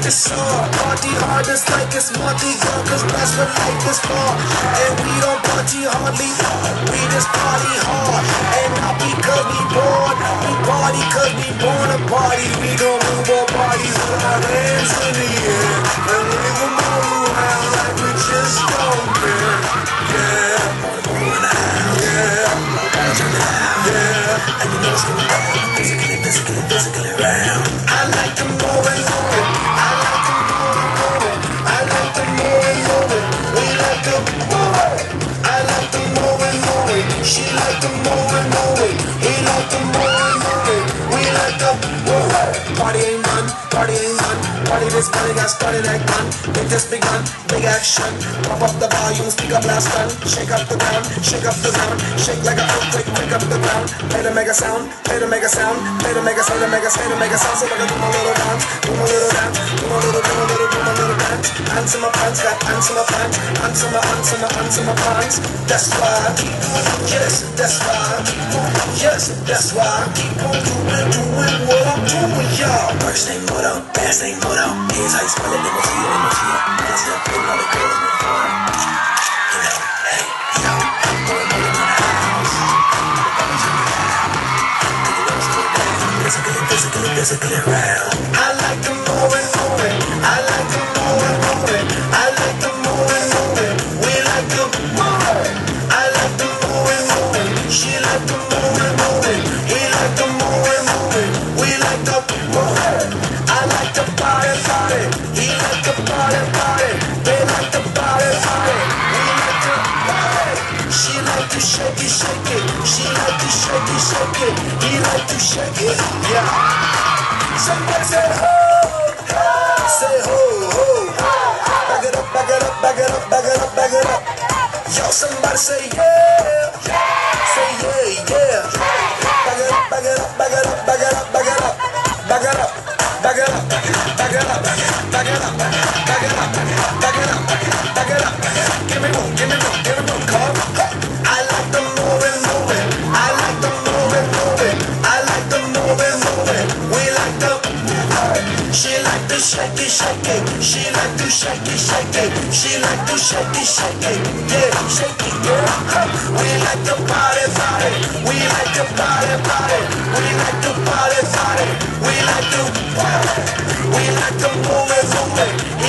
It's all party hard, it's like it's Monty Young, cause that's what life is for. And we don't party hardly, we just party hard. And not because we bored, we party cause we born to party. We gon' move our bodies with our hands in the air. And we gon' move around like we just don't care. Yeah, yeah, yeah. And you know it's gonna go physically round. I like to move and move it. I like to move and move it. I like to move and move it. We like to move it. I like to move and move it. She like to move and move it. He like to move and move it. We like to move it. Party ain't done. Party ain't done. Party this party got started like fun. It just begun. Big action. Pump up the volume. Speak up last gun. Shake up the ground. Shake up the ground. Shake like an earthquake. Wake up the ground. Play the mega sound. Play the mega sound. Play the mega sound. The mega sound. The mega sound. So I can do my little dance. Do my little dance. Do my little dance. Answer my pants. Got answer my pants. Answer my pants. That's why. Yes, that's why. Yes, that's why. Keep on doing what I'm doing, y'all. First name Moto, last name Moto. Here's how you spell it, Emoji. It's the thing all the girls before. You know, hey, yo, going on in the house. Physically around. I like to move and move it. I like to move and move it. I like to move and move it. We like to move it. I like to move and move it. She like to move and move it. He like to move and move it. We like to move it. I like to party. He like to party. They like to party. We like to party. She like to shake it. She like to shake it. He like to shake it. Yeah. Somebody say ho. Say ho, ho. Back it up. Yo, somebody say yeah. Say yeah. Back it up. Give me room, come. I like the move and move it. I like the move and move it. I like the move and move it. We like the she like to shake it. She like to shake it. She like to shake it. Yeah, shake it, girl. We like to party. We like to party. We like to party. We like to party. We like to move it.